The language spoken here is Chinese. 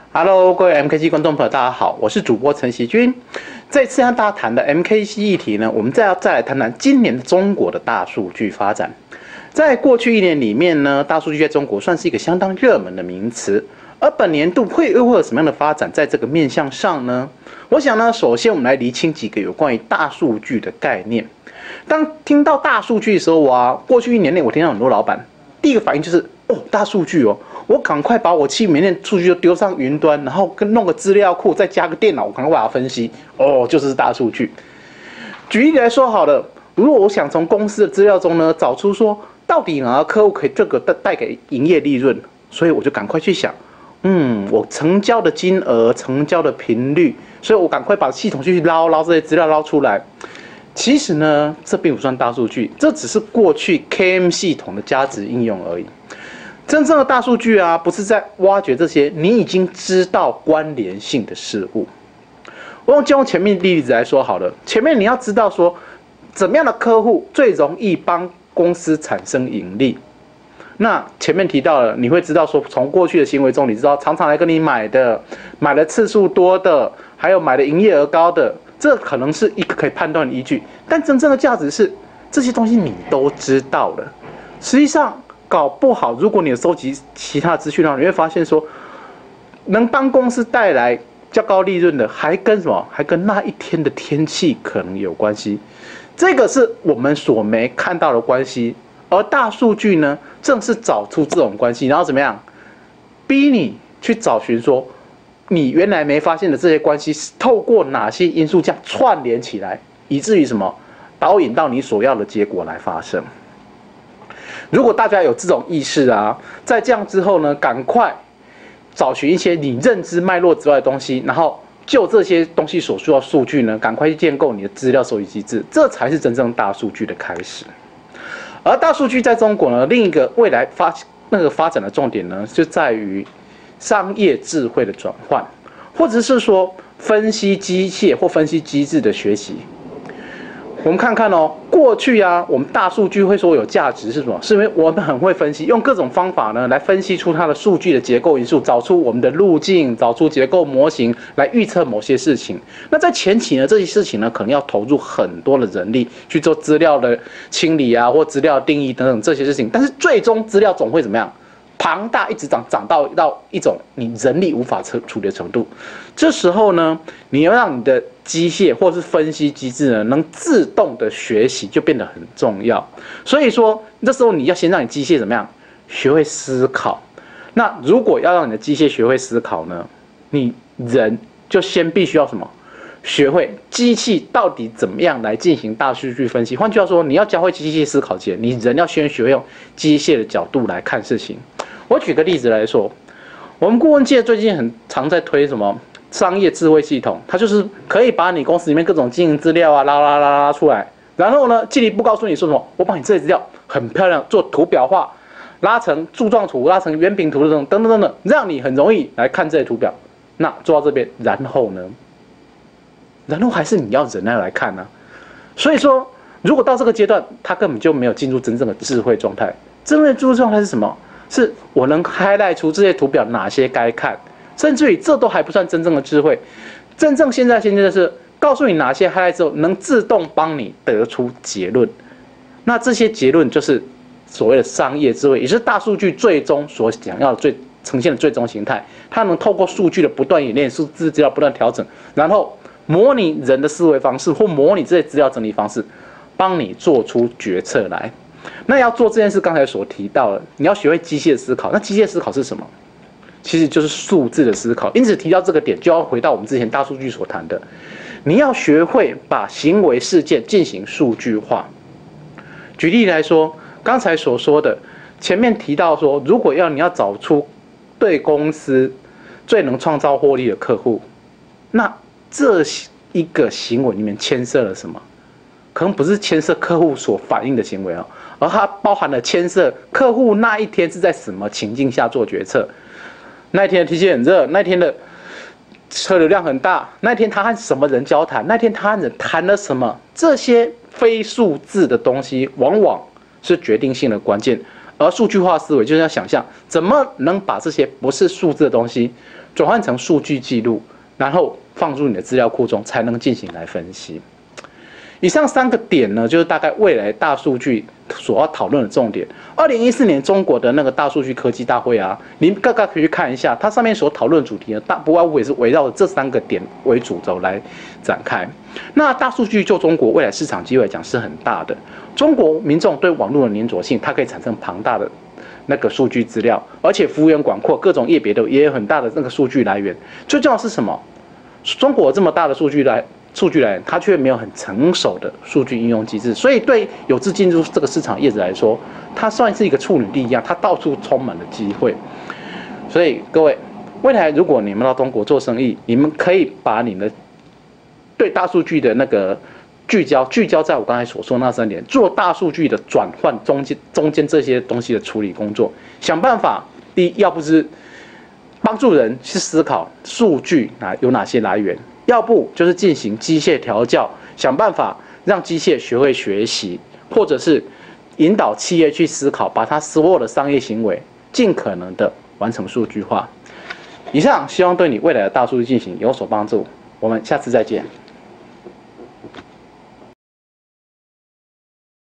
Hello，各位 MKC 观众朋友，大家好，我是主播陈习君。这次和大家谈的 MKC 议题呢，我们再来谈谈今年中国的大数据发展。在过去一年里面呢，大数据在中国算是一个相当热门的名词。而本年度又会有什么样的发展在这个面向上呢？我想呢，首先我们来厘清几个有关于大数据的概念。当听到大数据的时候过去一年内我听到很多老板第一个反应就是大数据我赶快把我里面的数据都丢上云端，然后弄个资料库，再加个电脑，我赶快把它分析。就是大数据。举例来说好了，如果我想从公司的资料中呢找出说到底哪个客户可以这个带给营业利润，所以我就赶快去想，我成交的金额、成交的频率，所以我赶快把系统去捞这些资料捞出来。其实呢，这并不算大数据，这只是过去 KM 系统的价值应用而已。真正的大数据不是在挖掘这些你已经知道关联性的事物。我就用前面的例子来说好了，前面你要知道说，怎么样的客户最容易帮公司产生盈利。那前面提到了，你会知道说，从过去的行为中，你知道常常来跟你买的次数多的，还有买的营业额高的，这可能是一个可以判断的依据。但真正的价值是，这些东西你都知道了。实际上，搞不好，如果你有收集其他资讯的话，你会发现说，能帮公司带来较高利润的，还跟什么？还跟那一天的天气可能有关系。这个是我们所没看到的关系。而大数据呢，正是找出这种关系，然后怎么样，逼你去找寻说，你原来没发现的这些关系是透过哪些因素这样串联起来，以至于什么，导引到你所要的结果来发生。如果大家有这种意识在这样之后呢，赶快找寻一些你认知脉络之外的东西，然后就这些东西所需要的数据呢，赶快去建构你的资料收集机制，这才是真正大数据的开始。而大数据在中国呢，另一个未来发展的重点呢，就在于商业智慧的转换，或者是说分析机械或分析机制的学习。我们看看过去我们大数据会说有价值是什么？是因为我们很会分析，用各种方法呢来分析出它的数据的结构因素，找出我们的路径，找出结构模型来预测某些事情。那在前期呢，这些事情呢可能要投入很多的人力去做资料的清理或资料定义等等这些事情，但是最终资料总会怎么样？庞大，一直长到一种你人力无法处理的程度。这时候呢，你要让你的机械或是分析机制呢，能自动的学习，就变得很重要。所以说，这时候你要先让你机械怎么样，学会思考。那如果要让你的机械学会思考呢，你人就先必须要什么？学会机器到底怎么样来进行大数据分析。换句话说，你要教会机械思考前，你人要先学会用机械的角度来看事情。我举个例子来说，我们顾问界最近很在推什么商业智慧系统，它就是可以把你公司里面各种经营资料拉出来，然后呢，进一步告诉你说什么，我把你这些资料很漂亮做图表化，拉成柱状图，拉成圆饼图等等，让你很容易来看这些图表。那做到这边，然后呢？然后还是你要人来看所以说，如果到这个阶段，他根本就没有进入真正的智慧状态。真正的智慧状态是什么？是我能 highlight 出这些图表哪些该看，甚至于这都还不算真正的智慧。真正现在的是告诉你哪些 highlight 之后，能自动帮你得出结论。那这些结论就是所谓的商业智慧，也是大数据最终所想要的呈现的最终形态。它能透过数据的不断演练，数字资料不断调整，然后模拟人的思维方式，或模拟这些资料整理方式，帮你做出决策来。那要做这件事，刚才所提到的，你要学会机械思考。那机械思考是什么？其实就是数字的思考。因此提到这个点，就要回到我们之前大数据所谈的，你要学会把行为事件进行数据化。举例来说，刚才所说的，前面提到说，如果你要找出对公司最能创造获利的客户，那这一个行为里面牵涉了什么？可能不是牵涉客户所反映的行为而它包含了牵涉客户那一天是在什么情境下做决策，那一天的天气很热，那一天的车流量很大，那一天他和什么人交谈，那一天他和人谈了什么，这些非数字的东西往往是决定性的关键。而数据化思维就是要想象怎么能把这些不是数字的东西转换成数据记录，然后放入你的资料库中，才能进行来分析。以上3个点呢，就是大概未来大数据所要讨论的重点。2014年中国的那个大数据科技大会啊，您大概可以去看一下，它上面所讨论的主题呢，大不外乎也是围绕着这3个点为主轴来展开。那大数据就中国未来市场机会来讲是很大的。中国民众对网络的粘着性，它可以产生庞大的那个数据资料，而且幅员广阔，各种业别的也有很大的那个数据来源。最重要的是什么？中国这么大的数据来源，它却没有很成熟的数据应用机制，所以对有志进入这个市场业者来说，它算是一个处女地一样，它到处充满了机会。所以各位，未来如果你们到中国做生意，你们可以把你们对大数据的那个聚焦在我刚才所说的那3点，做大数据的转换中间这些东西的处理工作，想办法。第一，要不是帮助人去思考数据有哪些来源，要不就是进行机械调教，想办法让机械学会学习，或者是引导企业去思考，把它所有的商业行为尽可能的完成数据化。以上希望对你未来的大数据进行有所帮助，我们下次再见。